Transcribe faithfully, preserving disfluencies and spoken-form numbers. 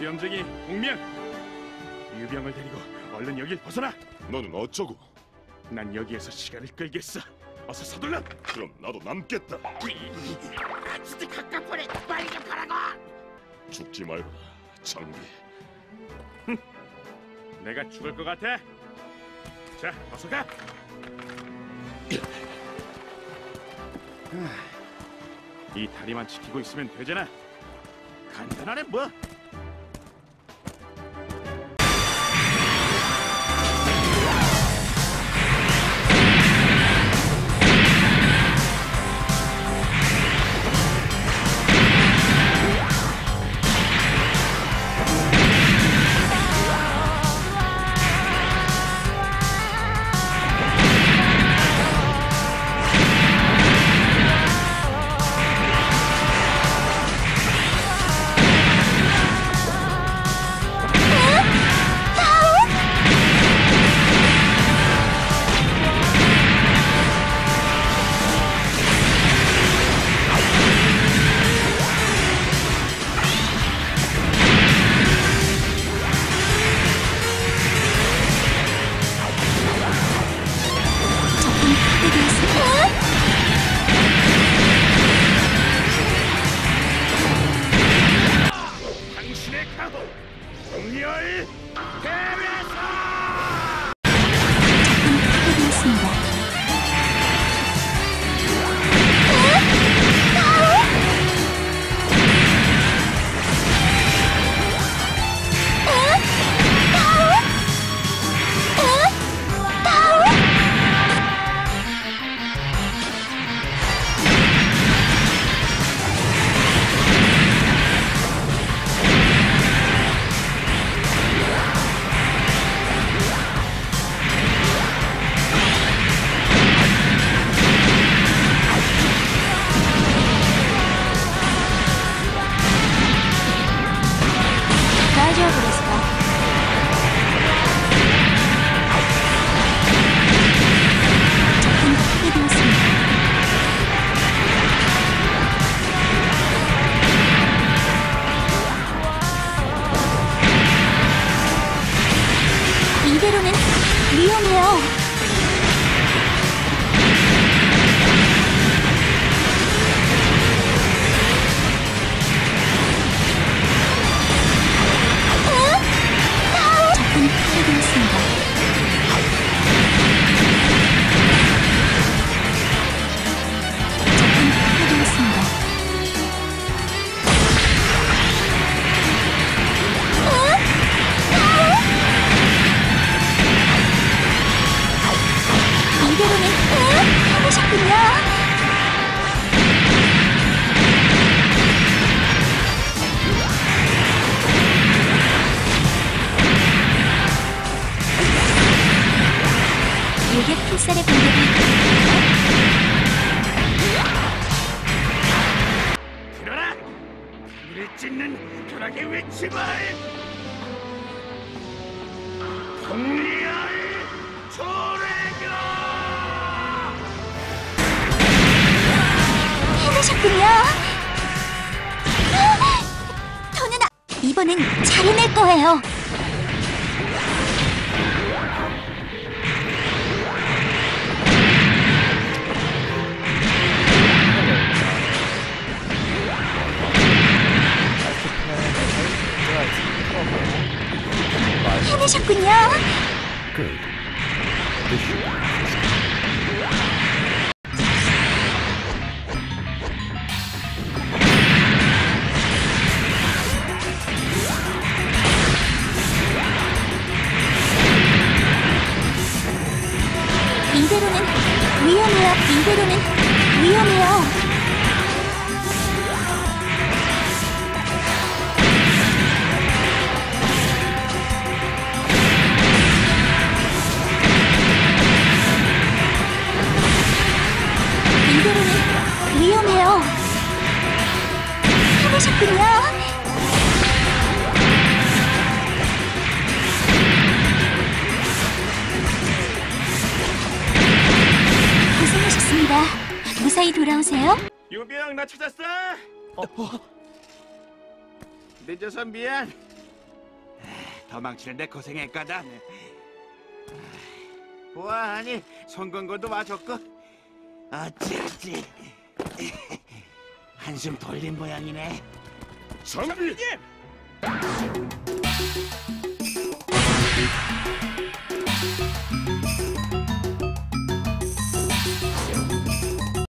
수염쟁이 공명, 유병을 데리고 얼른 여길 벗어나. 너는 어쩌고? 난 여기에서 시간을 끌겠어. 어서 서둘러. 그럼 나도 남겠다. 진짜 가까워래. 빨리 좀 가라고. 죽지 말거라, 장비. 내가 죽을 것 같아? 자, 어서 가. 이 다리만 지키고 있으면 되잖아. 간단하네 뭐. 이대로는 위험해요. 적군이 파괴되었습니다. 적군이 파괴되었습니다. 이대로는 하셨군요. 이게 필살의 공격이 들어라! 하늘을 찢는 벼락의 외침을! 동리아의 초래가! 해내셨군요. 더는 아... 이번엔 잘 해낼 거예요. 해내셨군요. Good. This should be 이대로는 위험해요. 이대로는 위험해요. 이대로는 위험해요. 해보셨군요. 고생하셨습니다. 무사히 돌아오세요. 유병, 나 찾았어. 어, 어. 늦어서 미안. 도망치는데 고생했거든. 보아하니 송건고도 와줬고 어찌어찌 한숨 돌린 모양이네. 장비!